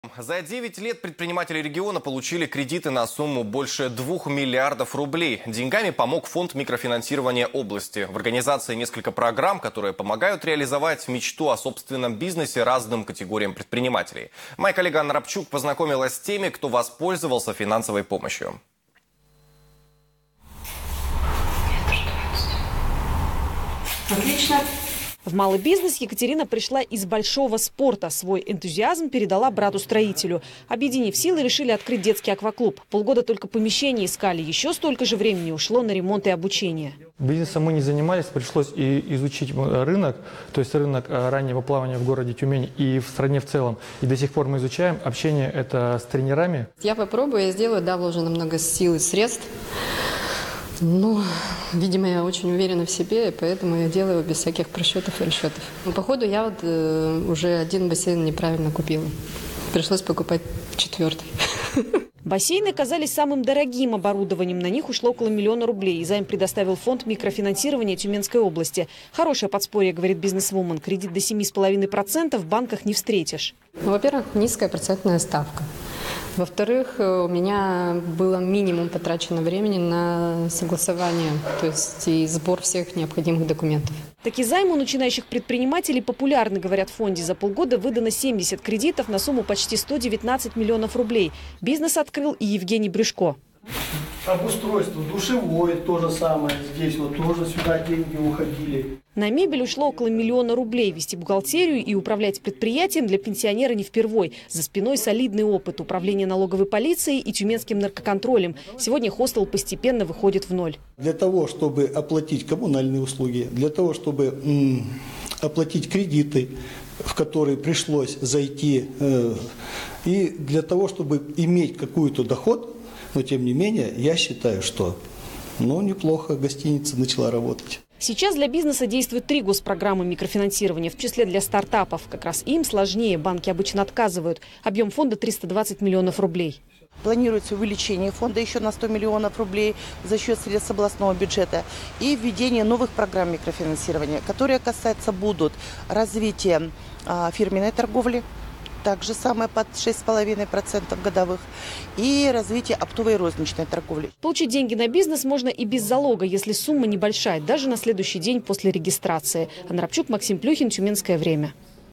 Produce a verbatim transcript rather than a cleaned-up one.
За девять лет предприниматели региона получили кредиты на сумму больше двух миллиардов рублей. Деньгами помог фонд микрофинансирования области. В организации несколько программ, которые помогают реализовать мечту о собственном бизнесе разным категориям предпринимателей. Моя коллега Анна Рабчук познакомилась с теми, кто воспользовался финансовой помощью. Отлично. В малый бизнес Екатерина пришла из большого спорта. Свой энтузиазм передала брату-строителю. Объединив силы, решили открыть детский акваклуб. Полгода только помещение искали. Еще столько же времени ушло на ремонт и обучение. Бизнесом мы не занимались. Пришлось и изучить рынок, то есть рынок раннего плавания в городе Тюмень и в стране в целом. И до сих пор мы изучаем. Общение это с тренерами. Я попробую, я сделаю. Да, вложено много сил и средств. Ну, видимо, я очень уверена в себе, и поэтому я делаю без всяких просчетов и расчетов. Но, походу, я вот э, уже один бассейн неправильно купила. Пришлось покупать четвертый. Бассейны оказались самым дорогим оборудованием. На них ушло около миллиона рублей. И займ предоставил фонд микрофинансирования Тюменской области. Хорошее подспорье, говорит бизнесвумен. Кредит до семи с половиной процентов в банках не встретишь. Ну, во-первых, низкая процентная ставка. Во-вторых, у меня было минимум потрачено времени на согласование, то есть и сбор всех необходимых документов. Такие займы у начинающих предпринимателей популярны, говорят в фонде. За полгода выдано семьдесят кредитов на сумму почти сто девятнадцать миллионов рублей. Бизнес открыл и Евгений Брюшко. Обустройство душевой, то же самое. Здесь вот тоже сюда деньги уходили. На мебель ушло около миллиона рублей. Вести бухгалтерию и управлять предприятием для пенсионера не впервой. За спиной солидный опыт управления налоговой полицией и тюменским наркоконтролем. Сегодня хостел постепенно выходит в ноль. Для того, чтобы оплатить коммунальные услуги, для того, чтобы м, оплатить кредиты, в которые пришлось зайти, э, и для того, чтобы иметь какой-то доход, но тем не менее, я считаю, что ну, неплохо гостиница начала работать. Сейчас для бизнеса действуют три госпрограммы микрофинансирования, в числе для стартапов. Как раз им сложнее, банки обычно отказывают. Объем фонда триста двадцать миллионов рублей. Планируется увеличение фонда еще на сто миллионов рублей за счет средств областного бюджета и введение новых программ микрофинансирования, которые касаться будут развития а, фирменной торговли, также самое под шесть с половиной процентов годовых, и развитие оптовой и розничной торговли. Получить деньги на бизнес можно и без залога, если сумма небольшая, даже на следующий день после регистрации. Анна Рабчук, Максим Плюхин, Тюменское время.